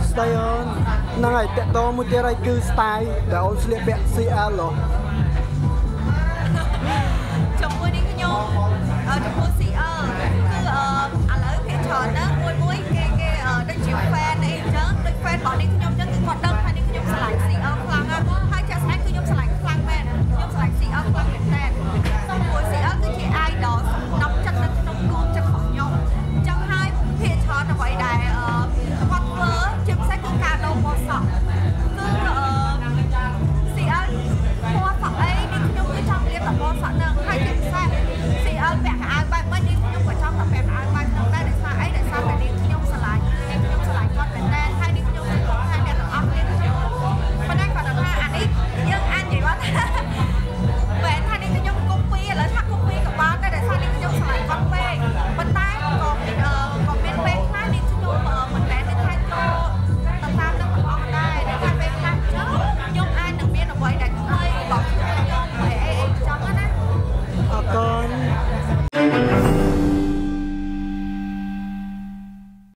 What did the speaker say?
stay on ហ្នឹងហើយតតមួយទៀតហើយគឺ style ដែលអូនស្លៀកពាក់ CL ហ៎ចំពោះនេះខ្ញុំចំពោះ CL គឺឥឡូវភាគច្រើនណាមួយគេដូចជា fan អីចឹងដូច fan របស់នេះខ្ញុំ